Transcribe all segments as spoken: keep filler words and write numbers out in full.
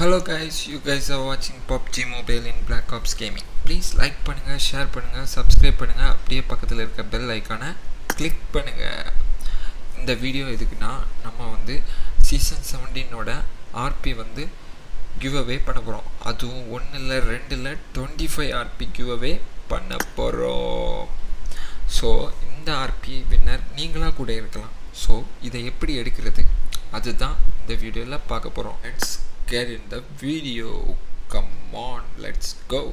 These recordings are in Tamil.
Hello guys, you guys are watching P U B G Mobile in Black Ops Gaming. Please like பண்ணுங்க, share பண்ணுங்க, subscribe பண்ணுங்க, அப்படியே பக்கத்துல இருக்க bell icon-ஐ click பண்ணுங்க. இந்த வீடியோ எதுக்குன்னா நம்ம வந்து சீசன் seventeen ஓட R P வந்து giveaway பண்ண போறோம். அதுவும் one இல்ல two இல்ல twenty-five R P giveaway பண்ண போறோம். சோ இந்த R P winner நீங்களா கூட இருக்கலாம். சோ இதை எப்படி எடுக்கிறது அதுதான் இந்த வீடியோல பார்க்க போறோம். Let's get in the video. Come on, let's go.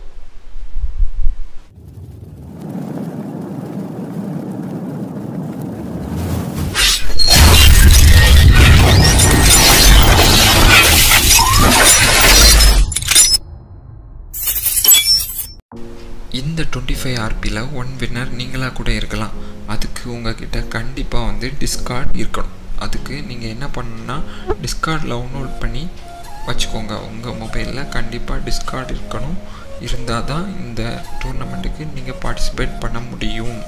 இந்த twenty-five R P ல one winner நீங்களா கூட இருக்கலாம். அதுக்கு உங்ககிட்ட கண்டிப்பா வந்து Discord இருக்கணும். அதுக்கு நீங்க என்ன பண்ணனும்னா Discord டவுன்லோட் பண்ணி வச்சுக்கோங்க. உங்க மொபைல்ல கண்டிப்பா Discord இருக்கணும். இருந்தாதான் இந்த டூர்னமென்ட்க்கு நீங்க பார்ட்டிசிபேட் பண்ண முடியும்.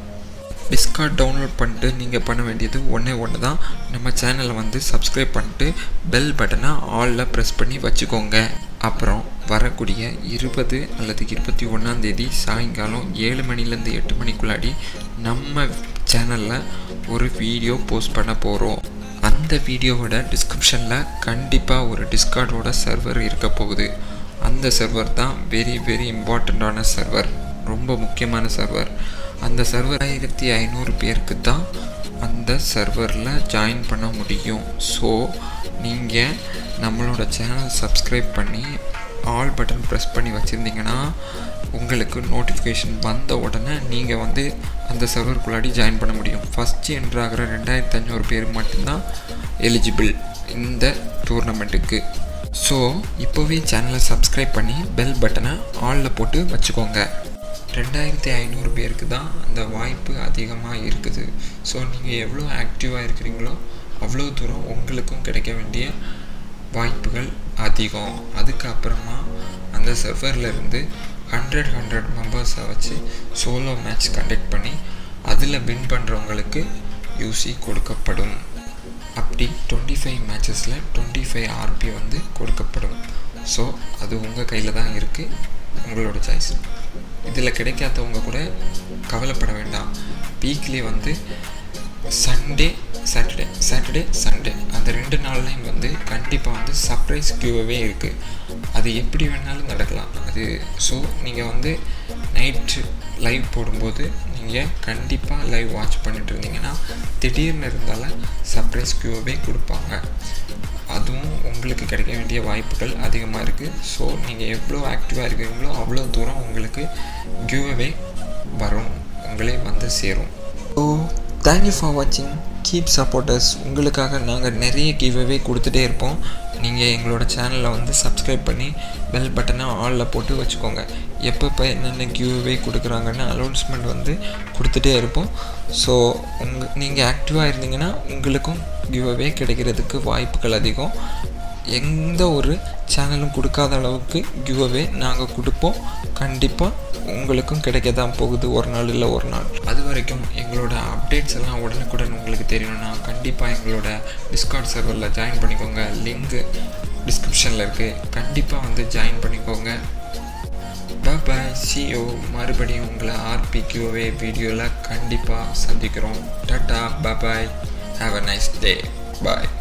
Discord டவுன்லோட் பண்ணிட்டு நீங்க பண்ண வேண்டியது ஒண்ணே ஒண்ணு தான். நம்ம சேனலை வந்து Subscribe பண்ணிட்டு பெல் பட்டனை ஆல்ல பிரஸ் பண்ணி வச்சுக்கோங்க. அப்புறம் வரக்கூடிய இருபது அல்லது இருபத்தி ஒன்றாம் தேதி சாயங்காலம் ஏழு மணில இருந்து எட்டு மணிக்குள்ளாடி நம்ம சேனல்ல ஒரு வீடியோ போஸ்ட் பண்ண போறோம். அந்த வீடியோவோட டிஸ்கிரிப்ஷன்ல கண்டிப்பா ஒரு Discordோட சர்வர் இருக்க போகுது. அந்த சர்வர் தான் வெரி வெரி இம்பார்ட்டன்ட்டான சர்வர், ரொம்ப முக்கியமான சர்வர். அந்த சர்வர் ஆயிரத்தி ஐநூறு பேருக்கு தான் அந்த சர்வர்ல ஜாயின் பண்ண முடியும். ஸோ நீங்க நம்மளோட சேனல் சப்ஸ்கிரைப் பண்ணி ஆல் பட்டன் ப்ரெஸ் பண்ணி வச்சுருந்தீங்கன்னா உங்களுக்கு நோட்டிஃபிகேஷன் வந்த உடனே நீங்கள் வந்து அந்த சர்வருக்குள்ளாடி ஜாயின் பண்ண முடியும். ஃபஸ்ட்டு என்ட்ராகிற ரெண்டாயிரத்தி ஐநூறு பேர் மட்டும்தான் எலிஜிபிள் இந்த டூர்னமெண்ட்டுக்கு. ஸோ இப்போவே சேனலை சப்ஸ்கிரைப் பண்ணி பெல் பட்டனை ஆலில் போட்டு வச்சுக்கோங்க. ரெண்டாயிரத்தி ஐநூறு பேருக்கு தான் அந்த வாய்ப்பு அதிகமாக இருக்குது. ஸோ நீங்கள் எவ்வளோ ஆக்டிவாக இருக்கிறீங்களோ அவ்வளோ தூரம் உங்களுக்கும் கிடைக்க வேண்டிய வாய்ப்புகள் அதிகம். அதுக்கப்புறமா அந்த சர்வர்லேருந்து ஹண்ட்ரட் ஹண்ட்ரட் மெம்பர்ஸை வச்சு சோலோ மேட்ச் கண்டக்ட் பண்ணி அதில் வின் பண்ணுறவங்களுக்கு யூசி கொடுக்கப்படும். அப்படி டுவெண்ட்டி ஃபைவ் மேட்சஸில் டுவெண்ட்டி ஃபைவ் ஆர்பி வந்து கொடுக்கப்படும். ஸோ அது உங்கள் கையில் தான் இருக்குது, உங்களோட சாய்ஸ். இதில் கிடைக்காதவங்க கூட கவலைப்பட வேண்டாம். வீக்லி வந்து சண்டே சாட்டர்டே சாட்டர்டே சண்டே அந்த ரெண்டு நாள்லையும் வந்து கண்டிப்பாக வந்து சர்ப்ரைஸ் கியூவே இருக்குது. அது எப்படி வேணாலும் நடக்கலாம் அது. ஸோ நீங்கள் வந்து நைட்டு லைவ் போடும்போது நீங்கள் கண்டிப்பாக லைவ் வாட்ச் பண்ணிட்டு இருந்தீங்கன்னா திடீர்னு இருந்தாலும் சர்ப்ரைஸ் கியூவே கொடுப்பாங்க. அதுவும் உங்களுக்கு கிடைக்க வேண்டிய வாய்ப்புகள் அதிகமாக இருக்குது. ஸோ நீங்கள் எவ்வளோ ஆக்டிவாக இருக்கிறீங்களோ அவ்வளோ தூரம் உங்களுக்கு கியூவே வரும், உங்களே வந்து சேரும். ஸோ தேங்க்யூ ஃபார் வாட்சிங், கீப் சப்போர்ட்டர்ஸ். உங்களுக்காக நாங்கள் நிறைய கிவ்அவே கொடுத்துட்டே இருப்போம். நீங்கள் எங்களோட சேனலில் வந்து சப்ஸ்கிரைப் பண்ணி பெல் பட்டனை ஆலில் போட்டு வச்சுக்கோங்க. எப்பப்போ என்னென்ன கிவ்அவே கொடுக்குறாங்கன்னு அனௌன்ஸ்மெண்ட் வந்து கொடுத்துட்டே இருப்போம். ஸோ உங்கள் நீங்கள் ஆக்டிவாக இருந்தீங்கன்னா உங்களுக்கும் கிவ்அவே கிடைக்கிறதுக்கு வாய்ப்புகள் அதிகம். எந்த ஒரு சேனலும் கொடுக்காத அளவுக்கு கிவ்அவே நாங்கள் கொடுப்போம். கண்டிப்பாக உங்களுக்கும் கிடைக்க தான் போகுது ஒரு நாள் இல்லை ஒரு நாள். அது வரைக்கும் எங்களோட அப்டேட்ஸ் எல்லாம் உடனுக்குடன் உங்களுக்கு தெரியணும்னா கண்டிப்பாக எங்களோட டிஸ்கார்ட் சர்வரில் ஜாயின் பண்ணிக்கோங்க. லிங்க்கு டிஸ்கிரிப்ஷனில் இருக்குது, கண்டிப்பாக வந்து ஜாயின் பண்ணிக்கோங்க. பாய் பாய், see you. மறுபடியும் உங்களை ஆர்பி கியூவே வீடியோவில் கண்டிப்பாக சந்திக்கிறோம். டாட்டா, bye bye, have a nice day, bye.